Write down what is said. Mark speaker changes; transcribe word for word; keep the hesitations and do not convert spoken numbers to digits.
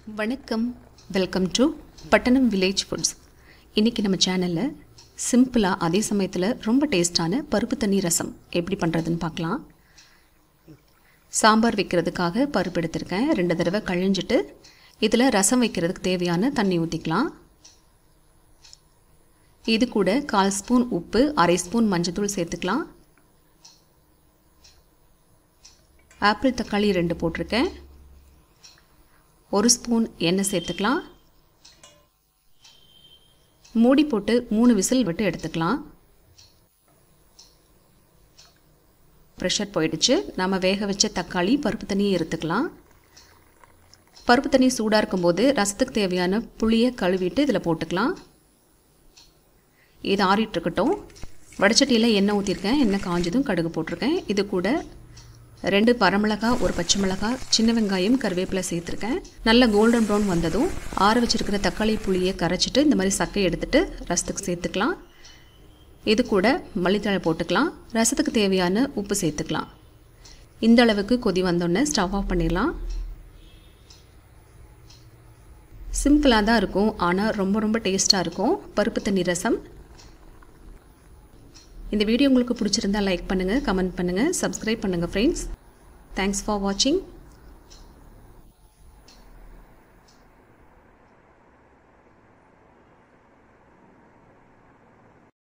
Speaker 1: வணக்கம், welcome to Pattanam village foods. இன்றைக்கி நம்ம சேனலில் சிம்பிளாக அதே சமயத்தில் ரொம்ப டேஸ்டான பருப்பு தண்ணி ரசம் எப்படி பண்ணுறதுன்னு பார்க்கலாம். சாம்பார் வைக்கிறதுக்காக பருப்பு எடுத்திருக்கேன். ரெண்டு தடவை கழிஞ்சிட்டு இதில் ரசம் வைக்கிறதுக்கு தேவையான தண்ணி ஊற்றிக்கலாம். இது கூட கால் ஸ்பூன் உப்பு, அரை ஸ்பூன் மஞ்சத்தூள் சேர்த்துக்கலாம். ஆப்பிள் தக்காளி ரெண்டு போட்டிருக்கேன். ஒரு ஸ்பூன் எண்ணெய் சேர்த்துக்கலாம். மூடி போட்டு மூணு விசில் விட்டு எடுத்துக்கலாம். ப்ரெஷர் போயிடுச்சு. நம்ம வேக வச்ச தக்காளி பருப்பு தண்ணியை எடுத்துக்கலாம். பருப்பு தண்ணி சூடாக இருக்கும்போது ரசத்துக்கு தேவையான புளியை கழுவிட்டு இதில் போட்டுக்கலாம். இது ஆறிட்டு இருக்கட்டும். வடச்சட்டியில் எண்ணெய் ஊற்றிருக்கேன். எண்ணெய் காஞ்சதும் கடுகு போட்டிருக்கேன். இது கூட ரெண்டு வரமிளகாய், ஒரு பச்சை மிளகாய், சின்ன வெங்காயம், கருவேப்பிலை சேர்த்துருக்கேன். நல்ல கோல்டன் ப்ரௌன் வந்ததும் ஆற வச்சுருக்கிற தக்காளி புளியை கரைச்சிட்டு இந்த மாதிரி சக்கை எடுத்துகிட்டு ரசத்துக்கு சேர்த்துக்கலாம். இது கூட மல்லித்தழை போட்டுக்கலாம். ரசத்துக்கு தேவையான உப்பு சேர்த்துக்கலாம். இந்த அளவுக்கு கொதி வந்தோடனே ஸ்டவ் ஆஃப் பண்ணிடலாம். சிம்பிளாக தான் இருக்கும், ஆனால் ரொம்ப ரொம்ப டேஸ்ட்டாக இருக்கும் பருப்பு தண்ணி ரசம். இந்த வீடியோ உங்களுக்கு பிடிச்சிருந்தா லைக் பண்ணுங்கள், கமெண்ட் பண்ணுங்கள், சப்ஸ்கிரைப் பண்ணுங்கள் ஃப்ரெண்ட்ஸ். தேங்க்ஸ் ஃபார் வாட்சிங்.